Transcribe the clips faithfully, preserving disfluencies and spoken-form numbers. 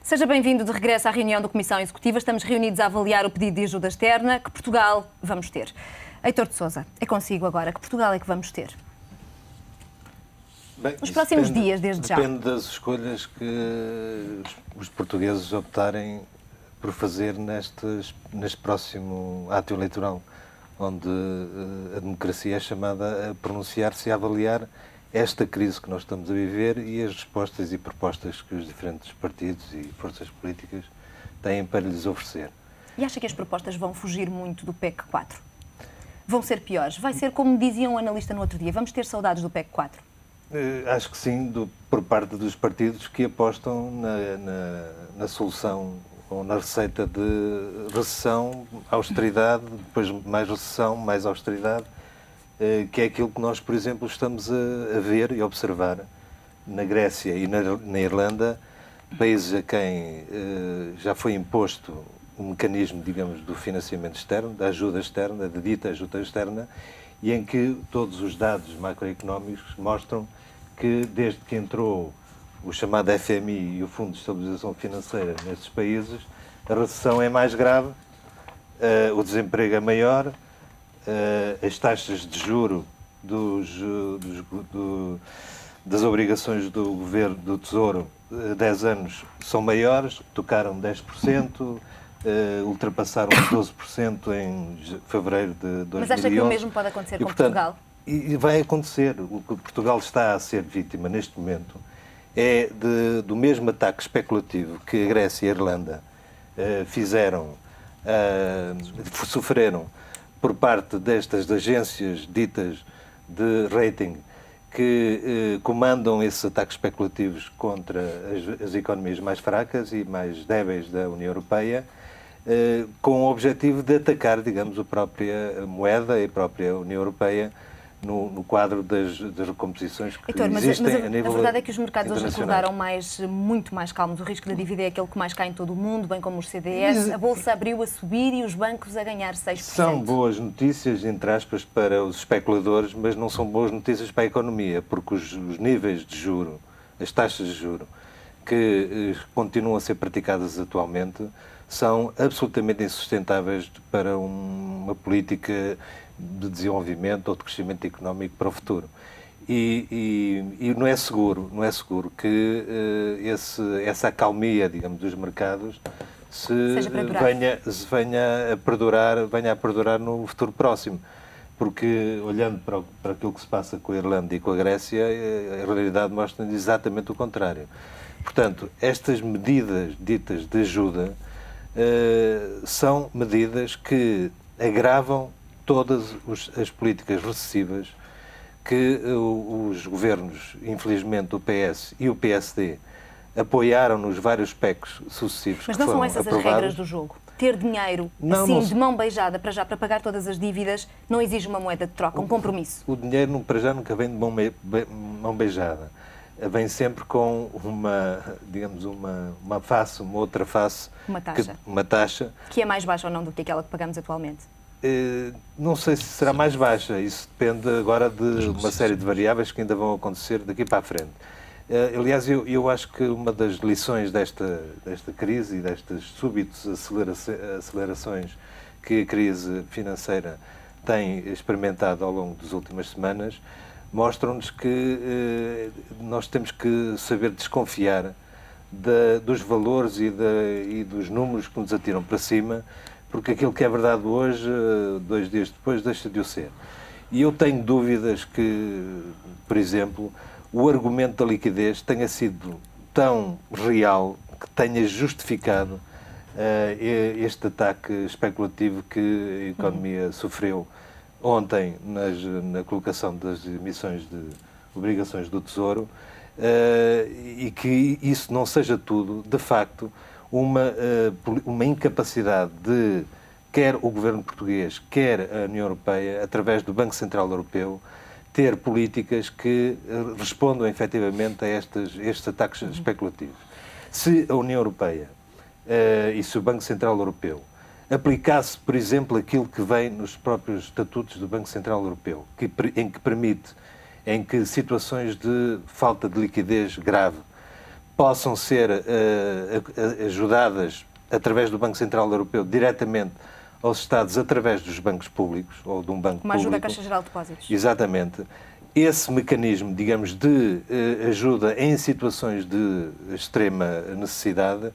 Seja bem-vindo de regresso à reunião da Comissão Executiva. Estamos reunidos a avaliar o pedido de ajuda externa. Que Portugal vamos ter? Heitor de Sousa, é consigo agora. Que Portugal é que vamos ter? Bem, Nos próximos depende, dias, desde já. Depende das escolhas que os portugueses optarem por fazer nestes, neste próximo ato eleitoral, onde a democracia é chamada a pronunciar-se e a avaliar esta crise que nós estamos a viver e as respostas e propostas que os diferentes partidos e forças políticas têm para lhes oferecer. E acha que as propostas vão fugir muito do P E C quatro? Vão ser piores? Vai ser como dizia um analista no outro dia, vamos ter saudades do P E C quatro? Uh, acho que sim, do, por parte dos partidos que apostam na, na, na solução ou na receita de recessão, austeridade, depois mais recessão, mais austeridade, que é aquilo que nós, por exemplo, estamos a, a ver e a observar na Grécia e na, na Irlanda, países a quem uh, já foi imposto um mecanismo, digamos, do financiamento externo, da ajuda externa, da dita ajuda externa, e em que todos os dados macroeconómicos mostram que, desde que entrou o chamado F M I e o Fundo de Estabilização Financeira nesses países, a recessão é mais grave, uh, o desemprego é maior, Uh, as taxas de juro dos, dos, do, das obrigações do governo, do Tesouro, uh, dez anos, são maiores, tocaram dez por cento, uh, ultrapassaram doze por cento em fevereiro de dois mil e onze. Mas acha que o mesmo pode acontecer e, com portanto, Portugal? E, e vai acontecer. O que Portugal está a ser vítima neste momento é de, do mesmo ataque especulativo que a Grécia e a Irlanda uh, fizeram, uh, sofreram por parte destas agências ditas de rating que eh, comandam esses ataques especulativos contra as, as economias mais fracas e mais débeis da União Europeia, eh, com o objetivo de atacar, digamos, a própria moeda e a própria União Europeia no, no quadro das, das recomposições que Heitor, mas, existem mas a, a nível a verdade é que os mercados hoje internacional. acordaram mais, muito mais calmos. O risco da dívida é aquele que mais cai em todo o mundo, bem como os C D S. A Bolsa abriu a subir e os bancos a ganhar seis por cento. São boas notícias, entre aspas, para os especuladores, mas não são boas notícias para a economia, porque os, os níveis de juro, as taxas de juro, que eh, continuam a ser praticadas atualmente, são absolutamente insustentáveis para um, uma política de desenvolvimento ou de crescimento económico para o futuro. E, e, e não é seguro, não é seguro que uh, esse, essa acalmia, digamos, dos mercados se venha, se venha a perdurar, venha a perdurar no futuro próximo. Porque, olhando para, o, para aquilo que se passa com a Irlanda e com a Grécia, a realidade mostra exatamente o contrário. Portanto, estas medidas ditas de ajuda uh, são medidas que agravam todas as políticas recessivas que uh, os governos, infelizmente o P S e o P S D, apoiaram nos vários P E Cs sucessivos. Mas não são essas aprovados. As regras do jogo? Ter dinheiro, não, assim, não, de mão beijada, para já, para pagar todas as dívidas, não exige uma moeda de troca, um compromisso? O, o dinheiro, para já, nunca vem de mão, be, mão beijada. Vem sempre com uma, digamos, uma, uma face, uma outra face. Uma taxa. Que, uma taxa. Que é mais baixa ou não do que aquela que pagamos atualmente? Não sei se será mais baixa, isso depende agora de uma série de variáveis que ainda vão acontecer daqui para a frente. Aliás, eu, eu acho que uma das lições desta, desta crise e destas súbitas acelerações que a crise financeira tem experimentado ao longo das últimas semanas mostram-nos que eh, nós temos que saber desconfiar de, dos valores e, de, e dos números que nos atiram para cima, porque aquilo que é verdade hoje, dois dias depois, deixa de o ser. E eu tenho dúvidas que, por exemplo, o argumento da liquidez tenha sido tão real que tenha justificado uh, este ataque especulativo que a economia uhum. sofreu ontem nas, na colocação das emissões de obrigações do Tesouro uh, e que isso não seja tudo, de facto, Uma, uma incapacidade de, quer o governo português, quer a União Europeia, através do Banco Central Europeu, ter políticas que respondam efetivamente a estes, estes ataques uhum. especulativos. Se a União Europeia uh, e se o Banco Central Europeu aplicasse, por exemplo, aquilo que vem nos próprios estatutos do Banco Central Europeu, que, em que permite, em que situações de falta de liquidez grave, possam ser uh, ajudadas através do Banco Central Europeu diretamente aos Estados através dos bancos públicos ou de um banco público. Uma ajuda à Caixa Geral de Depósitos. Exatamente. Esse mecanismo, digamos, de uh, ajuda em situações de extrema necessidade uh,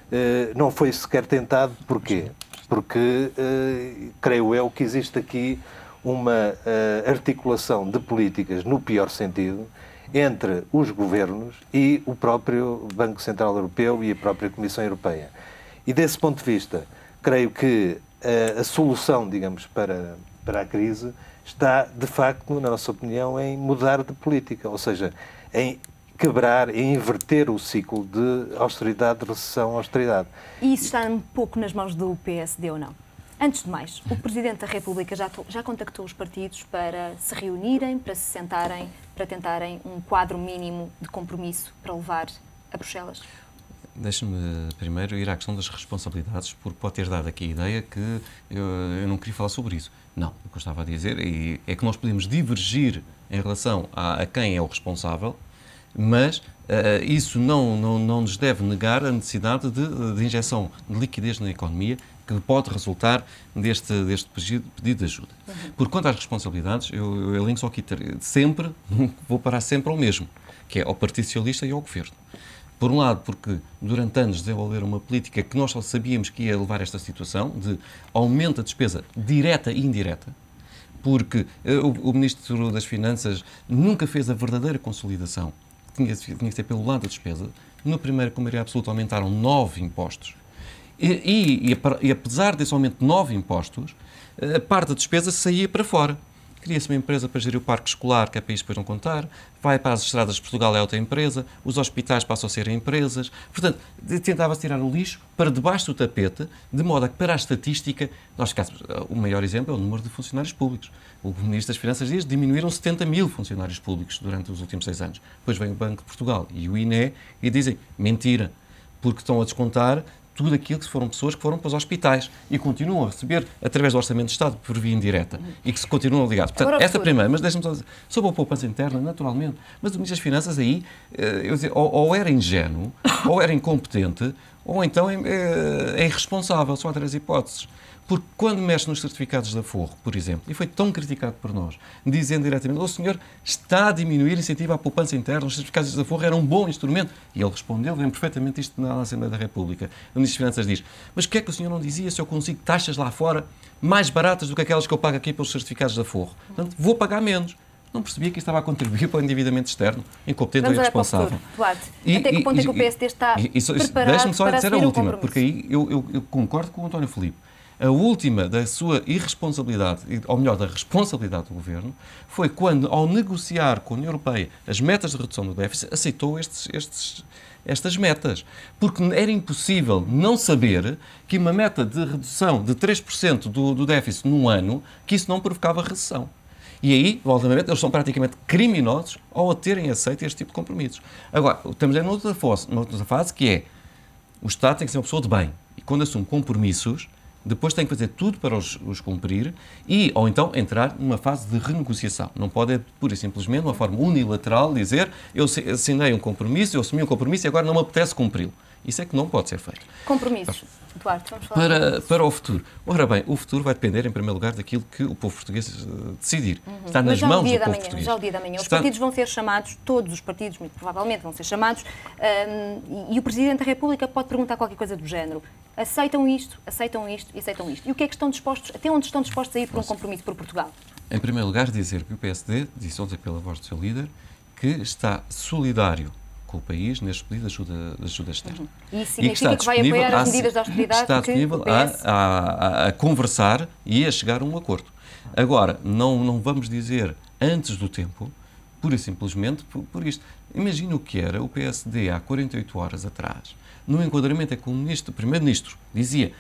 não foi sequer tentado. Porquê? Porque, uh, creio eu, que existe aqui uma uh, articulação de políticas, no pior sentido, entre os governos e o próprio Banco Central Europeu e a própria Comissão Europeia. E desse ponto de vista, creio que uh, a solução, digamos, para, para a crise está, de facto, na nossa opinião, em mudar de política, ou seja, em quebrar, em inverter o ciclo de austeridade, recessão, austeridade. E isso está um pouco nas mãos do P S D ou não? Antes de mais, o Presidente da República já, já contactou os partidos para se reunirem, para se sentarem, para tentarem um quadro mínimo de compromisso para levar a Bruxelas? Deixe-me primeiro ir à questão das responsabilidades, porque pode ter dado aqui a ideia que eu, eu não queria falar sobre isso. Não, o que eu estava a dizer é que nós podemos divergir em relação a, a quem é o responsável, mas uh, isso não, não, não nos deve negar a necessidade de, de injeção de liquidez na economia que pode resultar deste, deste pedido de ajuda. Uhum. Por quanto às responsabilidades, eu, eu elenco só aqui sempre, vou parar sempre ao mesmo, que é ao Partido Socialista e ao Governo. Por um lado, porque durante anos desenvolveram uma política que nós só sabíamos que ia levar a esta situação de aumento da despesa direta e indireta, porque uh, o, o Ministro das Finanças nunca fez a verdadeira consolidação, tinha, tinha que ser pelo lado da despesa. No primeiro, com maioria absoluta, aumentaram nove impostos. E, e, e apesar desse aumento de nove impostos, a parte da despesa saía para fora. Cria-se uma empresa para gerir o parque escolar, que é para isso depois não contar, vai para as estradas de Portugal, é outra empresa, os hospitais passam a ser empresas. Portanto, tentava-se tirar o lixo para debaixo do tapete, de modo a que, para a estatística, nós, o maior exemplo é o número de funcionários públicos. O Ministro das Finanças diz que diminuíram setenta mil funcionários públicos durante os últimos seis anos. Depois vem o Banco de Portugal e o I N E e dizem mentira, porque estão a descontar tudo aquilo que foram pessoas que foram para os hospitais e continuam a receber através do Orçamento de Estado por via indireta e que se continuam ligados. Portanto, esta primeira, mas deixa-me só dizer, sobre a poupança interna, naturalmente, mas o Ministro das Finanças aí, eu dizer, ou, ou era ingênuo, ou era incompetente, ou então é, é, é irresponsável, são três hipóteses. Porque quando mexe nos certificados de aforro, por exemplo, e foi tão criticado por nós, dizendo diretamente, o senhor está a diminuir o incentivo à poupança interna, os certificados de aforro eram um bom instrumento. E ele respondeu, lembro perfeitamente isto na Assembleia da República. O Ministro das Finanças diz, mas o que é que o senhor não dizia se eu consigo taxas lá fora mais baratas do que aquelas que eu pago aqui pelos certificados de aforro? Portanto, vou pagar menos. Não percebia que isto estava a contribuir para o endividamento externo, incompetente ou irresponsável. E, Até que ponto é que o P S D está e, e, preparado Deixe-me só para dizer a última, porque aí eu, eu, eu concordo com o António Filipe. A última da sua irresponsabilidade, ou melhor, da responsabilidade do Governo, foi quando, ao negociar com a União Europeia as metas de redução do déficit, aceitou estes, estes, estas metas. Porque era impossível não saber que uma meta de redução de três por cento do, do déficit num ano, que isso não provocava recessão. E aí, voltamente, eles são praticamente criminosos ao terem aceito este tipo de compromissos. Agora, estamos em outra fase, outra fase que é, o Estado tem que ser uma pessoa de bem. E quando assume compromissos, depois tem que fazer tudo para os, os cumprir e, ou então, entrar numa fase de renegociação. Não pode, pura e simplesmente, de uma forma unilateral, dizer eu assinei um compromisso, eu assumi um compromisso e agora não me apetece cumpri-lo. Isso é que não pode ser feito. Compromissos. Duarte, vamos falar para, para o futuro. Ora bem, o futuro vai depender, em primeiro lugar, daquilo que o povo português uh, decidir. Uhum. Está nas mãos do povo manhã, português. Já o dia da manhã. Os Está... partidos vão ser chamados, todos os partidos, muito provavelmente, vão ser chamados, um, e o Presidente da República pode perguntar qualquer coisa do género. Aceitam isto, aceitam isto e aceitam isto. E o que é que estão dispostos, até onde estão dispostos a ir para um compromisso por Portugal? Em primeiro lugar, dizer que o P S D, disse ontem pela voz do seu líder, que está solidário com o país neste pedido de ajuda, de ajuda externa. Uhum. E isso significa e que, que vai apoiar as medidas de austeridade está disponível que o P S... a, a, a conversar e a chegar a um acordo. Agora, não, não vamos dizer antes do tempo, pura e simplesmente por, por isto. Imagina o que era o P S D há quarenta e oito horas atrás, no enquadramento é que o, ministro, o Primeiro-Ministro dizia,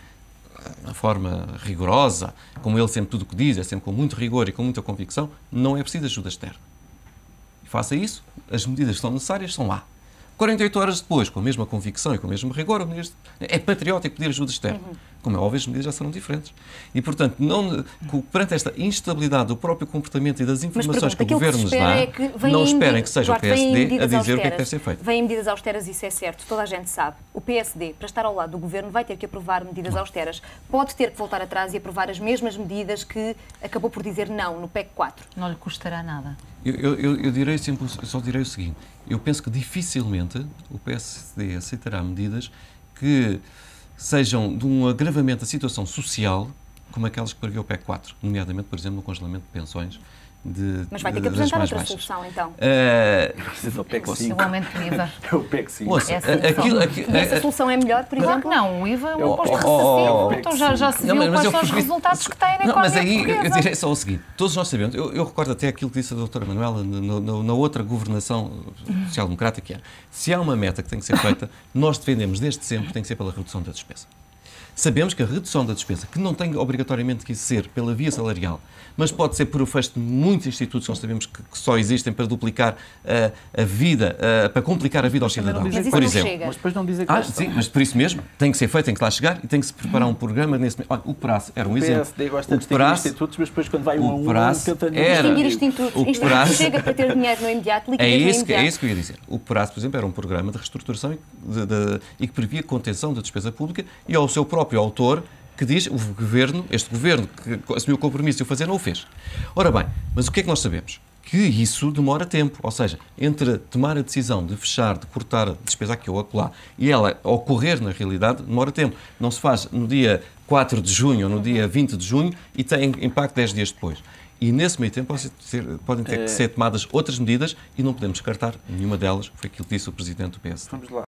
de forma rigorosa, como ele sempre tudo o que diz, é sempre com muito rigor e com muita convicção, não é preciso ajuda externa. E faça isso, as medidas que são necessárias são lá. quarenta e oito horas depois, com a mesma convicção e com o mesmo rigor, o Ministro é patriótico pedir ajuda externa. Uhum. Como é óbvio, as medidas já serão diferentes. E, portanto, não, perante esta instabilidade do próprio comportamento e das informações que o Governo nos dá, é que não esperem que seja o P S D a dizer o que é que deve ser feito. Vêm medidas austeras, isso é certo, toda a gente sabe. O P S D, para estar ao lado do Governo, vai ter que aprovar medidas não. austeras. Pode ter que voltar atrás e aprovar as mesmas medidas que acabou por dizer não no P E C quatro. Não lhe custará nada. Eu, eu, eu, direi sempre, eu só direi o seguinte, eu penso que dificilmente o P S D aceitará medidas que sejam de um agravamento da situação social como aquelas que prevê o P E C quatro, nomeadamente, por exemplo, no congelamento de pensões. De, Mas vai ter que apresentar outra baixas. solução, então. Uh, o P E C cinco. O aumento do I V A. É o P E C cinco. Ouça, é aquilo, aquilo, e essa solução é melhor, por claro exemplo? que não, o I V A é um o imposto oh, oh, recessivo, então já, já se viu não, quais são os resultados que tem na não, economia mas aí portuguesa. eu direi só o seguinte, todos nós sabemos, eu, eu recordo até aquilo que disse a doutora Manuela no, no, na outra governação social-democrática, que é, se há uma meta que tem que ser feita, nós defendemos desde sempre que tem que ser pela redução da despesa. Sabemos que a redução da despesa, que não tem obrigatoriamente que ser pela via salarial, mas pode ser por o fecho de muitos institutos que nós sabemos que, que só existem para duplicar uh, a vida, uh, para complicar a vida aos cidadãos. Mas isso por não exemplo. chega. Mas depois não dizem que Ah, sim, mas por isso mesmo, tem que ser feito, tem que lá chegar e tem que se preparar um programa nesse... Olha, o prazo era um exemplo. O P S D gosta o de distinguir institutos, mas depois quando vai um a um, tenta distinguir institutos. Isto não chega para ter dinheiro no imediato, liquidez é no isso, imediato. É isso que eu ia dizer. O prazo, por exemplo, era um programa de reestruturação e, de, de, e que previa contenção da despesa pública e ao seu próprio autor que diz, o governo, este governo que assumiu o compromisso de o fazer, não o fez. Ora bem, mas o que é que nós sabemos? Que isso demora tempo, ou seja, entre tomar a decisão de fechar, de cortar a despesa aqui ou acolá, e ela ocorrer na realidade, demora tempo. Não se faz no dia quatro de junho ou no dia vinte de junho e tem impacto dez dias depois. E nesse meio tempo podem ter, podem ter que ser tomadas outras medidas e não podemos descartar nenhuma delas, foi aquilo que disse o Presidente do P S D. Vamos lá.